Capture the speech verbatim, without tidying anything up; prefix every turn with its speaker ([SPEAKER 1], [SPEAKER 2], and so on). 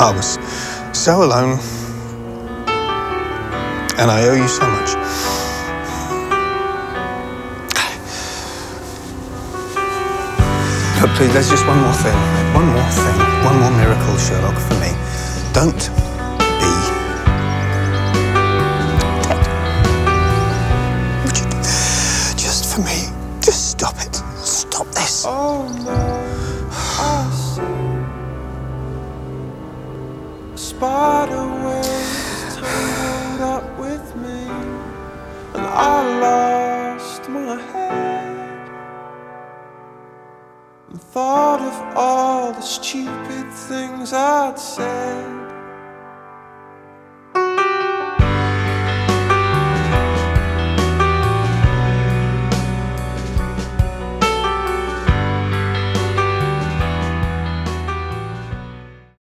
[SPEAKER 1] I was so alone, and I owe you so much. But please, there's just one more thing, one more thing, one more miracle, Sherlock, for me. Don't be dead. Would you, just for me, just stop it. Stop this.
[SPEAKER 2] Oh no, I see a spider web tangled up with me, and I lost my head and thought of all the stupid things I'd said.